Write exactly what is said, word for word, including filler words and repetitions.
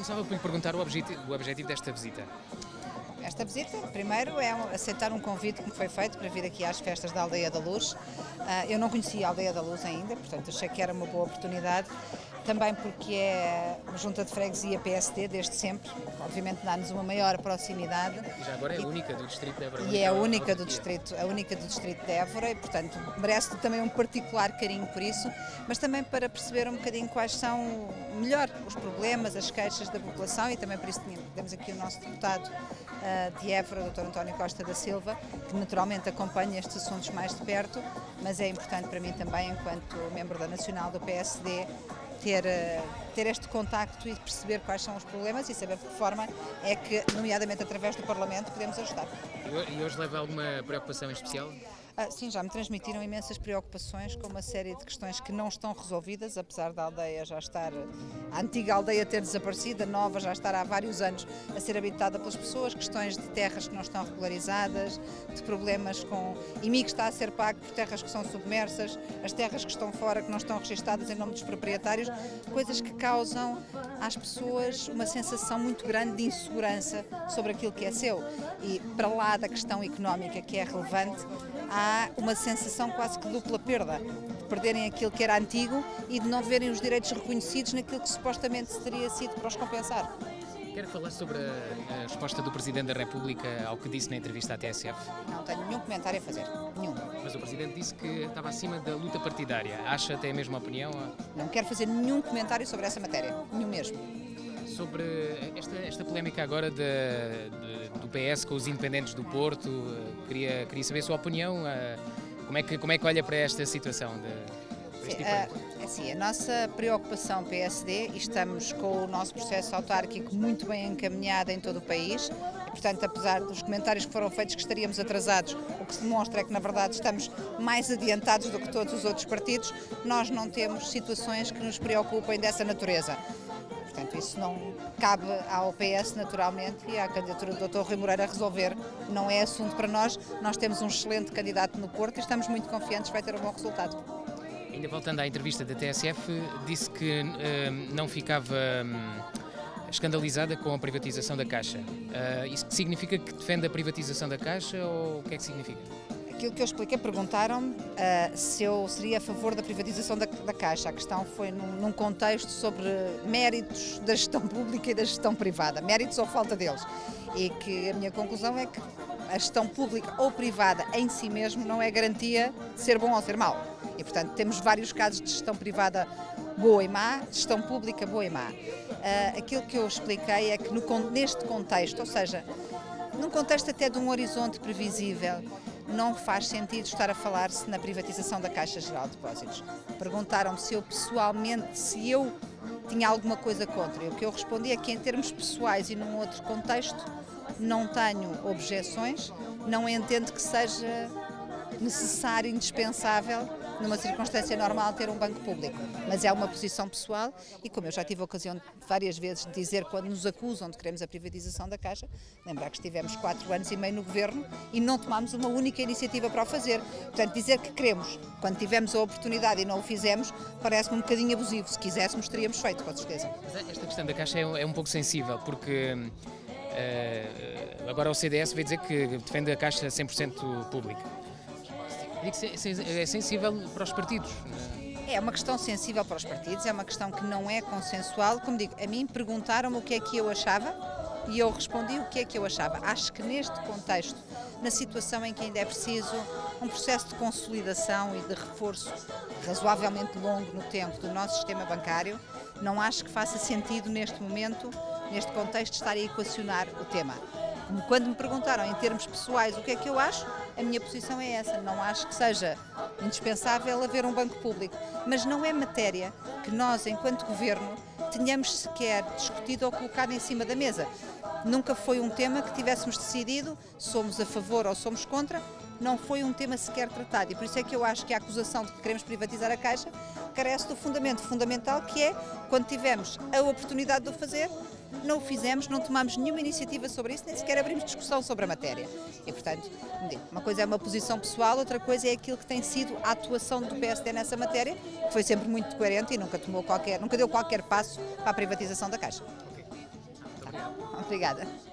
Começava por lhe perguntar o objetivo, o objetivo desta visita. Esta visita, primeiro, é aceitar um convite que me foi feito para vir aqui às festas da Aldeia da Luz. Eu não conhecia a Aldeia da Luz ainda, portanto achei que era uma boa oportunidade. Também porque é uma junta de freguesia P S D desde sempre, obviamente dá-nos uma maior proximidade. E já agora é a única do Distrito de Évora. E é a única do distrito, a única do Distrito de Évora e, portanto, merece também um particular carinho por isso, mas também para perceber um bocadinho quais são, melhor, os problemas, as queixas da população e também por isso temos aqui o nosso deputado uh, de Évora, doutor António Costa da Silva, que naturalmente acompanha estes assuntos mais de perto, mas é importante para mim também, enquanto membro da Nacional do P S D, Ter, ter este contacto e perceber quais são os problemas e saber de que forma é que, nomeadamente através do Parlamento, podemos ajudar. E hoje leva alguma preocupação em especial? Ah, sim, já me transmitiram imensas preocupações com uma série de questões que não estão resolvidas, apesar da aldeia já estar, a antiga aldeia ter desaparecido, a nova já estar há vários anos a ser habitada pelas pessoas, questões de terras que não estão regularizadas, de problemas com I M I que está a ser pago por terras que são submersas, as terras que estão fora que não estão registadas em nome dos proprietários, coisas que causam às pessoas uma sensação muito grande de insegurança sobre aquilo que é seu. E para lá da questão económica que é relevante, há uma sensação quase que dupla perda, de perderem aquilo que era antigo e de não verem os direitos reconhecidos naquilo que supostamente teria sido para os compensar. Quero falar sobre a, a resposta do Presidente da República ao que disse na entrevista à T S F. Não tenho nenhum comentário a fazer, nenhum. Mas o Presidente disse que estava acima da luta partidária. Acha até a mesma opinião? Não quero fazer nenhum comentário sobre essa matéria, nenhum mesmo. Sobre esta, esta polémica agora de, de, do P S com os independentes do Porto, queria, queria saber a sua opinião. Como é que, como é que olha para esta situação? De, Sim, é assim, a nossa preocupação P S D, e estamos com o nosso processo autárquico muito bem encaminhado em todo o país, e, portanto, apesar dos comentários que foram feitos que estaríamos atrasados, o que se demonstra é que, na verdade, estamos mais adiantados do que todos os outros partidos, nós não temos situações que nos preocupem dessa natureza. Portanto, isso não cabe ao P S naturalmente e à candidatura do doutor Rui Moreira resolver, não é assunto para nós. Nós temos um excelente candidato no Porto e estamos muito confiantes que vai ter um bom resultado. Ainda voltando à entrevista da T S F, disse que uh, não ficava um, escandalizada com a privatização da Caixa. Uh, isso significa que defende a privatização da Caixa ou o que é que significa? Aquilo que eu expliquei, perguntaram-me uh, se eu seria a favor da privatização da, da Caixa. A questão foi num, num contexto sobre méritos da gestão pública e da gestão privada, méritos ou falta deles. E que a minha conclusão é que a gestão pública ou privada em si mesmo não é garantia de ser bom ou ser mau. E, portanto, temos vários casos de gestão privada boa e má, de gestão pública boa e má. Uh, aquilo que eu expliquei é que no, neste contexto, ou seja, num contexto até de um horizonte previsível, não faz sentido estar a falar-se na privatização da Caixa Geral de Depósitos. Perguntaram-me se eu pessoalmente, se eu tinha alguma coisa contra. E o que eu respondi é que em termos pessoais e num outro contexto não tenho objeções, não entendo que seja necessário, indispensável, numa circunstância normal, ter um banco público. Mas é uma posição pessoal e, como eu já tive a ocasião várias vezes de dizer quando nos acusam de queremos a privatização da Caixa, lembrar que estivemos quatro anos e meio no governo e não tomámos uma única iniciativa para o fazer. Portanto, dizer que queremos, quando tivemos a oportunidade e não o fizemos, parece-me um bocadinho abusivo. Se quiséssemos, teríamos feito, com certeza. Mas esta questão da Caixa é um pouco sensível, porque uh, agora o C D S veio dizer que defende a Caixa cem por cento pública. Digo que é sensível para os partidos. É uma questão sensível para os partidos, é uma questão que não é consensual. Como digo, a mim perguntaram-me o que é que eu achava e eu respondi o que é que eu achava. Acho que neste contexto, na situação em que ainda é preciso um processo de consolidação e de reforço razoavelmente longo no tempo do nosso sistema bancário, não acho que faça sentido neste momento, neste contexto, estar a equacionar o tema. Quando me perguntaram em termos pessoais o que é que eu acho, a minha posição é essa. Não acho que seja indispensável haver um banco público, mas não é matéria que nós, enquanto governo, tenhamos sequer discutido ou colocado em cima da mesa. Nunca foi um tema que tivéssemos decidido, somos a favor ou somos contra, não foi um tema sequer tratado. E por isso é que eu acho que a acusação de que queremos privatizar a Caixa carece do fundamento fundamental, que é, quando tivemos a oportunidade de o fazer, não o fizemos, não tomamos nenhuma iniciativa sobre isso, nem sequer abrimos discussão sobre a matéria. E, portanto, uma coisa é uma posição pessoal, outra coisa é aquilo que tem sido a atuação do P S D nessa matéria, que foi sempre muito coerente e nunca tomou qualquer, nunca deu qualquer passo para a privatização da Caixa. Okay. Obrigada.